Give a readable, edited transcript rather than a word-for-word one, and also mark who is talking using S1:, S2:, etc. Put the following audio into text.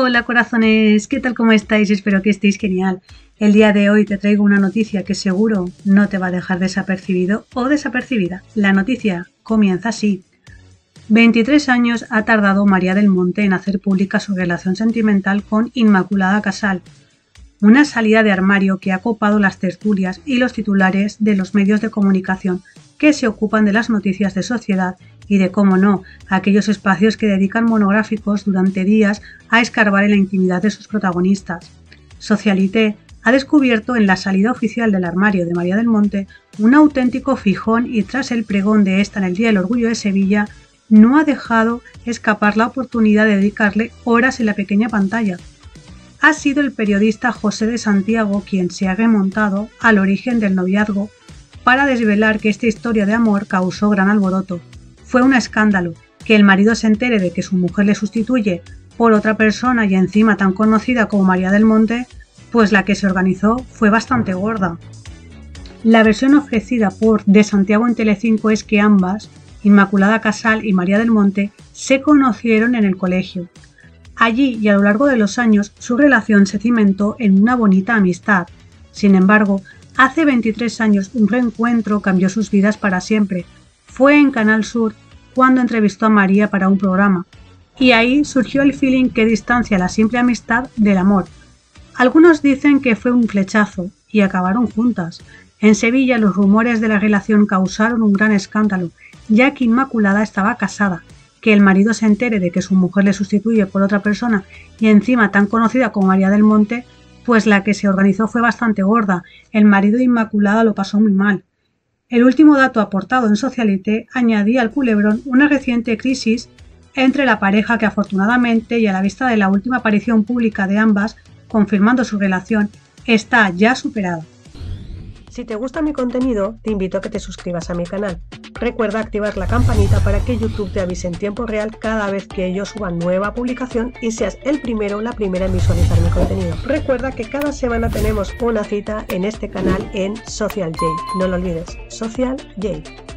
S1: Hola corazones, ¿qué tal? ¿Cómo estáis? Espero que estéis genial. El día de hoy te traigo una noticia que seguro no te va a dejar desapercibido o desapercibida. La noticia comienza así. 23 años ha tardado María del Monte en hacer pública su relación sentimental con Inmaculada Casal, una salida de armario que ha copado las tertulias y los titulares de los medios de comunicación que se ocupan de las noticias de sociedad y de, cómo no, aquellos espacios que dedican monográficos durante días a escarbar en la intimidad de sus protagonistas. Socialité ha descubierto en la salida oficial del armario de María del Monte un auténtico fijón y tras el pregón de esta en el Día del Orgullo de Sevilla, no ha dejado escapar la oportunidad de dedicarle horas en la pequeña pantalla. Ha sido el periodista José de Santiago quien se ha remontado al origen del noviazgo para desvelar que esta historia de amor causó gran alboroto. Fue un escándalo que el marido se entere de que su mujer le sustituye por otra persona y encima tan conocida como María del Monte, pues la que se organizó fue bastante gorda. La versión ofrecida por De Santiago en Telecinco es que ambas, Inmaculada Casal y María del Monte, se conocieron en el colegio. Allí y a lo largo de los años su relación se cimentó en una bonita amistad. Sin embargo, hace 23 años un reencuentro cambió sus vidas para siempre. Fue en Canal Sur cuando entrevistó a María para un programa, y ahí surgió el feeling que distancia la simple amistad del amor. Algunos dicen que fue un flechazo y acabaron juntas. En Sevilla los rumores de la relación causaron un gran escándalo, ya que Inmaculada estaba casada. Que el marido se entere de que su mujer le sustituye por otra persona y encima tan conocida como María del Monte, pues la que se organizó fue bastante gorda. El marido de Inmaculada lo pasó muy mal. El último dato aportado en Socialité añadía al culebrón una reciente crisis entre la pareja que afortunadamente y a la vista de la última aparición pública de ambas, confirmando su relación, está ya superada.
S2: Si te gusta mi contenido, te invito a que te suscribas a mi canal. Recuerda activar la campanita para que YouTube te avise en tiempo real cada vez que yo suba nueva publicación y seas el primero o la primera en visualizar mi contenido. Recuerda que cada semana tenemos una cita en este canal en Social J. No lo olvides, Social J.